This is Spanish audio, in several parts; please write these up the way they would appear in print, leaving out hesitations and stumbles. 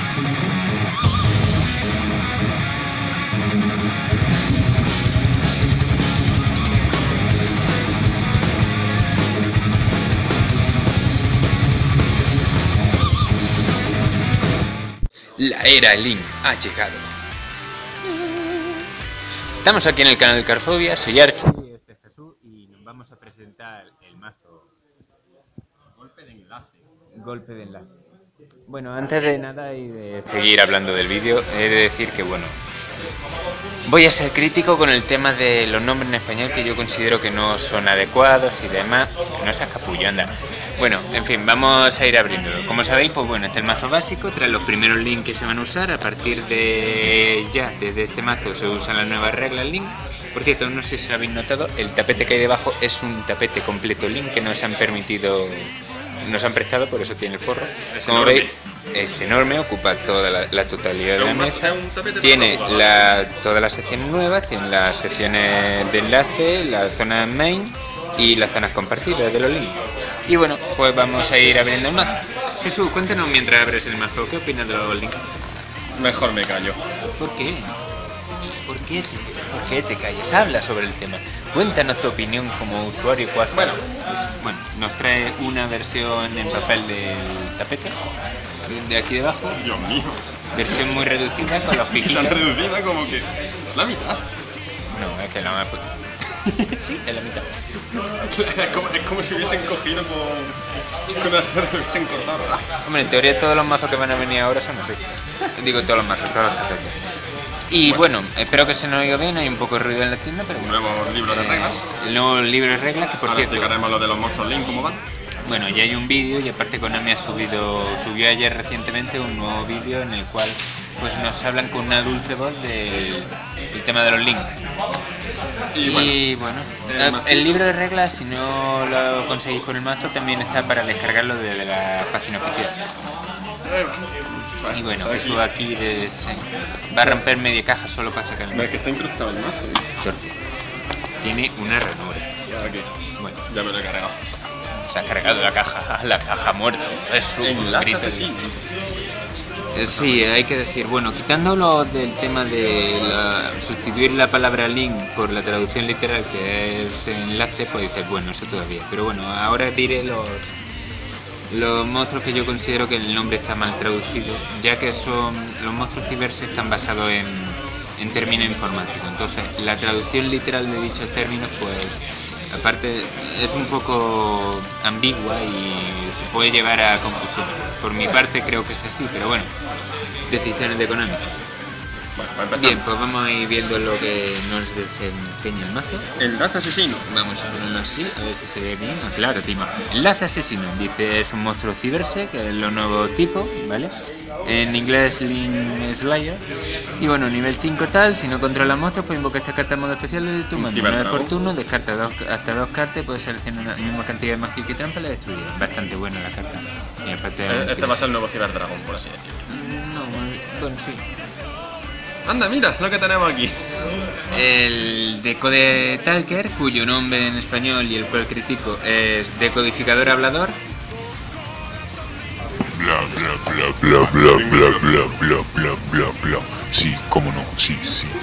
La era Link ha llegado. Estamos aquí en el canal Carfobia, soy Archie. Este es Jesús y nos vamos a presentar el mazo Golpe de Enlace. Golpe de Enlace. Bueno, antes de nada y de seguir hablando del vídeo, he de decir que bueno, voy a ser crítico con el tema de los nombres en español que yo considero que no son adecuados y demás. No seas capullo, anda. Bueno, en fin, vamos a ir abriéndolo. Como sabéis, pues bueno, este es el mazo básico, trae los primeros links que se van a usar. A partir de ya, desde este mazo se usan las nuevas reglas link. Por cierto, no sé si lo habéis notado, el tapete que hay debajo es un tapete completo link que nos han permitido, nos han prestado, por eso tiene el forro. Como veis, es enorme, ocupa toda la totalidad de la mesa. Tiene todas las secciones nuevas, tiene las secciones de enlace, la zona main y las zonas compartidas de los links. Y bueno, pues vamos a ir abriendo el mazo. Jesús, cuéntanos mientras abres el mazo, ¿qué opinas de los links? Mejor me callo. ¿Por qué? ¿Por qué te callas? Habla sobre el tema. Cuéntanos tu opinión como usuario cuasi. Bueno, pues, nos trae una versión en papel del tapete, de aquí debajo. Dios mío. Versión muy reducida con los piquitos. Tan reducida como que es la mitad. No, es que la más... Sí, es la mitad. Es como si hubiesen cogido con una sierra y hubiesen cortado. Hombre, en teoría todos los mazos que van a venir ahora son así. Digo todos los mazos, todos los tapetes. Y bueno, espero que se nos oiga bien, hay un poco de ruido en la tienda, pero bueno. Nuevos libros de reglas. El nuevo libro de reglas, que por cierto... explicaremos lo de los monstruos Link, cómo van. Bueno, ya hay un vídeo y aparte Konami subió ayer recientemente un nuevo vídeo en el cual pues nos hablan con una dulce voz del tema de los links. Y bueno, el libro de reglas, si no lo conseguís por el mazo, también está para descargarlo de la página oficial. Y bueno, Jesús aquí va a romper media caja solo para sacar el mazo. Es que está incrustado el mazo. Tiene una ranura. ¿Y ahora qué? Bueno, ya me lo he cargado. Se ha cargado la caja muerta. Es un enlace asesino. Sí, hay que decir, bueno, quitándolo del tema de sustituir la palabra link por la traducción literal que es enlace, pues dices, bueno, eso todavía. Pero bueno, ahora diré los monstruos que yo considero que el nombre está mal traducido, ya que son los monstruos ciberse están basados en términos informáticos. Entonces, la traducción literal de dichos términos, pues aparte es un poco ambigua y se puede llevar a confusión. Por mi parte creo que es así, pero bueno, decisiones de Konami. Bien, pues vamos a ir viendo lo que nos desempeña el mazo. Enlace asesino. Vamos a ponerlo así, a ver si se ve bien. Ah, claro, te imagino. Enlace asesino, dice, es un monstruo ciberse, que es lo nuevo tipo, ¿vale? En inglés Link Slayer. Y bueno, nivel 5 tal, si no controla monstruos, pues invoca esta carta en modo especial de tu mano. Una vez por turno, descarta hasta dos cartas, puedes seleccionar la misma cantidad de magia y trampa y la destruye. Bastante buena la carta. Y aparte, este va a ser el nuevo Ciberdragón, por así decirlo. No, bueno, sí. Anda, mira lo que tenemos aquí. El Decode Talker, cuyo nombre en español y el cual critico es Decodificador Hablador. Bla bla bla bla bla bla bla bla bla bla bla. Sí, cómo no, sí.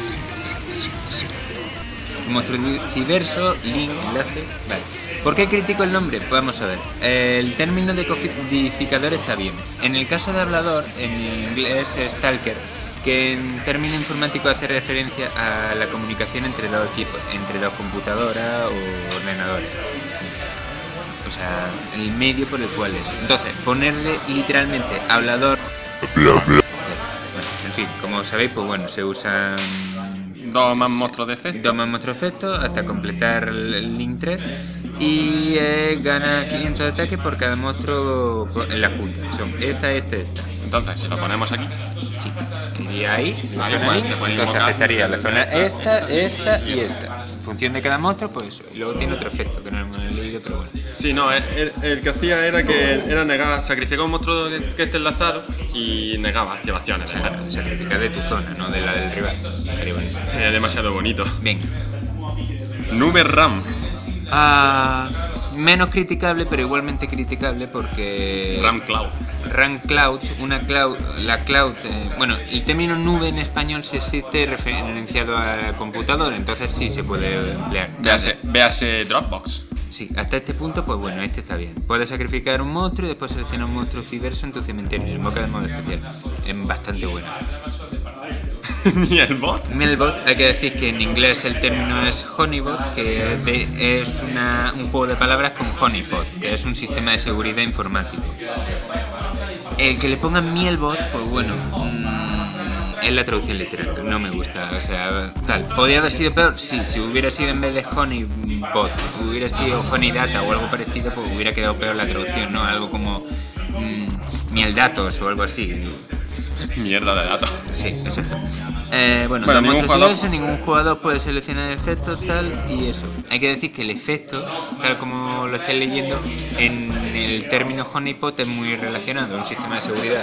Monstruo civerso, link, enlace. Vale. ¿Por qué critico el nombre? Pues vamos a ver. El término decodificador está bien. En el caso de hablador, en inglés es Talker, que en término informático hace referencia a la comunicación entre dos equipos, entre dos computadoras o ordenadores. O sea, el medio por el cual es. Entonces, ponerle literalmente hablador... Bla bla. Bueno, en fin, como sabéis, pues bueno, se usan... Dos más monstruos de efecto. Dos más monstruos de efecto hasta completar el Link 3. Y gana 500 de ataque por cada monstruo en la punta. Son esta. Entonces, si lo ponemos aquí, sí, y ahí, la zona igual, ahí, se puede entonces invocar afectaría la zona esta y esta. En función de cada monstruo, pues eso. Y luego tiene otro efecto que no hemos leído, pero bueno. sí, no, el que hacía era negar, sacrificar un monstruo que esté enlazado y negaba activaciones. Sacrificar de tu zona, no de la del rival. Sería demasiado bonito. Venga. Nuber Ram. menos criticable, pero igualmente criticable porque... RAM Cloud. RAM Cloud, la cloud, bueno, el término nube en español sí existe referenciado a computador, entonces sí se puede emplear. Véase Dropbox. Sí, hasta este punto, pues bueno, este está bien. Puedes sacrificar un monstruo y después seleccionar un monstruo civerso en tu cementerio y invoca de modo especial. Es bastante bueno. Mielbot. Mielbot, hay que decir que en inglés el término es Honeybot, que es un juego de palabras con Honeypot, que es un sistema de seguridad informático. El que le pongan Mielbot, pues bueno, es la traducción literal, no me gusta, o sea, tal. ¿Podría haber sido peor? Sí, si hubiera sido en vez de Honeybot, hubiera sido Honeydata o algo parecido, pues hubiera quedado peor la traducción, ¿no? Algo como Mieldatos o algo así. Mierda de datos. Sí, exacto. Bueno, ningún jugador puede seleccionar efectos, tal, y eso. Hay que decir que el efecto, tal como lo estáis leyendo, en el término honeypot es muy relacionado a un sistema de seguridad.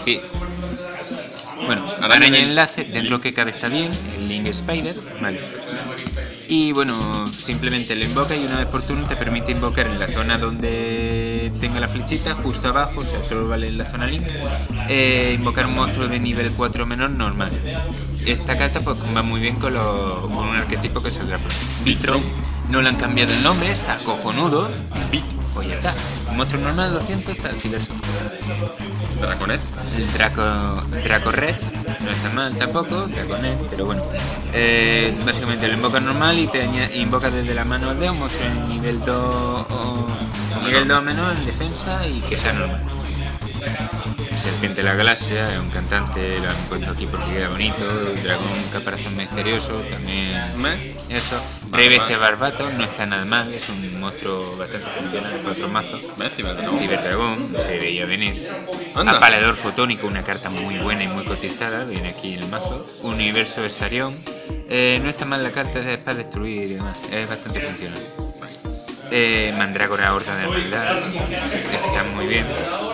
Bueno, araña enlace, dentro que cabe está bien, el Link Spider, vale. Y bueno, simplemente lo invoca y una vez por turno te permite invocar en la zona donde tenga la flechita, justo abajo, o sea, solo vale en la zona Link, invocar un monstruo de nivel 4 menor normal. Esta carta pues va muy bien con un arquetipo que saldrá por Vitro. No le han cambiado el nombre, está cojonudo. Pues ya está. Un monstruo normal de 200 está diverso. Draconet. El Draco Red no está mal tampoco, Draconet, pero bueno. Básicamente lo invocas normal y te invoca desde la mano de un monstruo en nivel 2 o nivel 2 menor en defensa y que sea normal. Serpiente de la Galaxia, es un cantante, lo han puesto aquí porque queda bonito. Dragón Caparazón Misterioso, también. Eso. Rey Bestia Barbato, no está nada mal, es un monstruo bastante funcional para otro mazo. Ciberdragón, se veía venir. Apalador Fotónico, una carta muy buena y muy cotizada, viene aquí en el mazo. Universo de Sarión, no está mal la carta, es para destruir y demás, es bastante funcional. Mandrágora Horda de Maldad, está muy bien.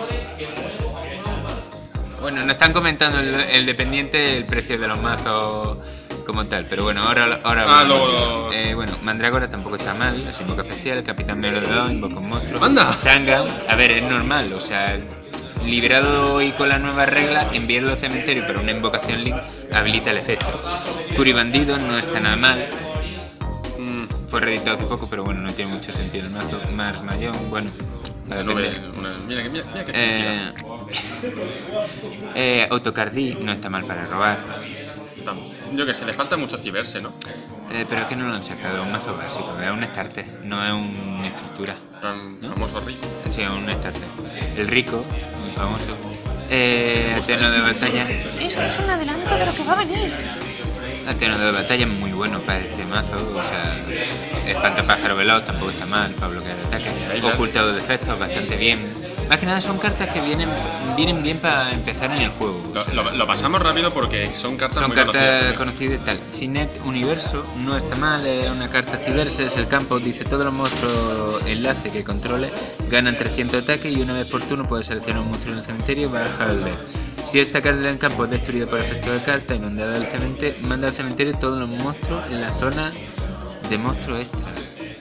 Bueno, nos están comentando el dependiente el precio de los mazos como tal, pero bueno, ahora bueno, Mandrágora tampoco está mal, la invoca especial, Capitán Merodon, invoca un monstruo. ¡Anda! Sangam, a ver, es normal, o sea, liberado y con la nueva regla, enviarlo al cementerio para una invocación Link habilita el efecto. Curi Bandido no está nada mal. Fue reeditado hace poco, pero bueno, no tiene mucho sentido el mazo. Mars Mayón, bueno. Mira que Autocardí no está mal para robar. Yo que sé, le falta mucho ciberse, ¿no? Pero es que no lo han sacado, un mazo básico, es un starter, no es una estructura. Tan famoso rico. Sí, es un starter. El rico, muy famoso. Ateneo de batalla. Es un adelanto de lo que va a venir. Ateneo de batalla es muy bueno para este mazo, o sea, Espantapájaro Veloz tampoco está mal para bloquear el ataque. Ocultado de efectos, bastante bien. Más que nada son cartas que vienen bien para empezar en el juego. Lo pasamos rápido porque son cartas muy conocidas y tal. Cinet Universo no está mal, es una carta ciberse, es el campo, dice todos los monstruos enlace que controle ganan 300 ataques y una vez por turno puedes seleccionar un monstruo en el cementerio y bajar el deck. Si esta carta del campo es destruida por efecto de carta inundada del cementerio, manda al cementerio todos los monstruos en la zona de monstruos extra.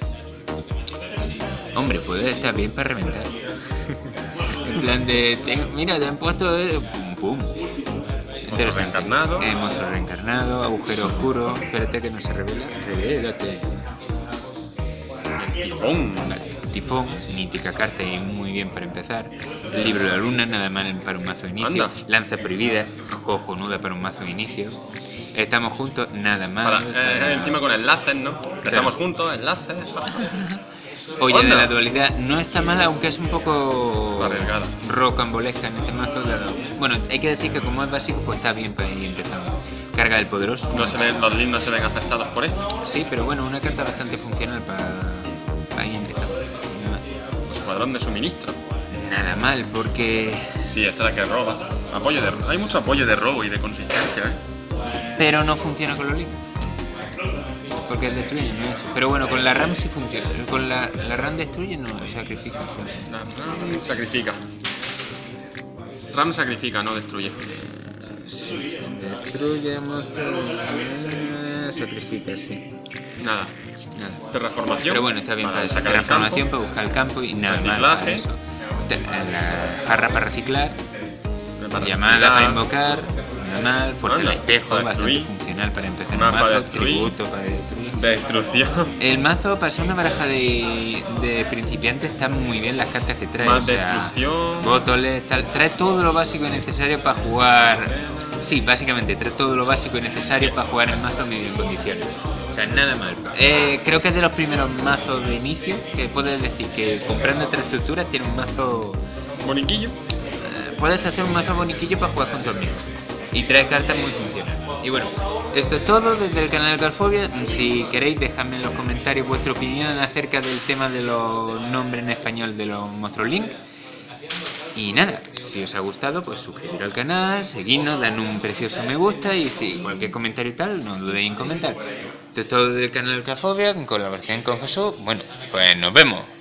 Hombre, puede estar bien para reventar. En plan de... mira, te han puesto... pum. Monstruo reencarnado. Monstruo reencarnado, agujero oscuro. Espérate que no se revela. Revélate. El tifón. Tifón, mítica carta y muy bien para empezar. El libro de la luna, nada mal para un mazo de inicio. Anda. Lanza prohibida, cojonuda para un mazo de inicio. Estamos juntos, nada mal. Encima con enlaces, ¿no? Estamos juntos, enlaces. Oye, de la dualidad no está mal, aunque es un poco arriesgada, rocambolesca en este mazo. Bueno, hay que decir que como es básico, pues está bien para ir empezando. Carga del poderoso. Los links no se ven afectados por esto. Sí, pero bueno, una carta bastante funcional para ir empezando. Escuadrón de suministro. Nada mal, porque... Sí, esta es la que roba. Hay mucho apoyo de robo y de consistencia, Pero no funciona con los links. Porque destruye, no es. Pero bueno, con la RAM sí funciona. Con la RAM destruye, no, sacrifica. La RAM sacrifica. RAM sacrifica, no destruye. Sí, destruye monstruos. sacrifica, sí. Nada. Nada. Terraformación. Pero bueno, está bien para eso. sacar el Transformación campo, para buscar el campo y nada más. reciclaje. Para eso. La jarra para reciclar, para llamada para reciclar, invocar, nada mal, fuerza del Anda, espejo, para bastante destruir. funcional para empezar el Más para mazo, destruir. tributo para destruir. destrucción, El mazo, para ser una baraja de principiantes, está muy bien las cartas que trae. más o sea, destrucción. botoles, tal, trae todo lo básico y necesario para jugar. Sí, básicamente trae todo lo básico y necesario para jugar el mazo medio en condiciones. O sea, nada mal. Creo que es de los primeros mazos de inicio que puedes decir que comprando 3 estructuras tiene un mazo. Boniquillo. Puedes hacer un mazo boniquillo para jugar con tus amigos. Y trae cartas muy funcionales. Y bueno, esto es todo desde el canal de Carfobia. Si queréis, dejadme en los comentarios vuestra opinión acerca del tema de los nombres en español de los monstruos Link. Y nada, si os ha gustado, pues suscribiros al canal, seguidnos, dan un precioso me gusta y si cualquier comentario y tal, no dudéis en comentar. Esto es todo del canal de Carfobia, en colaboración con Jesús. Bueno, pues nos vemos.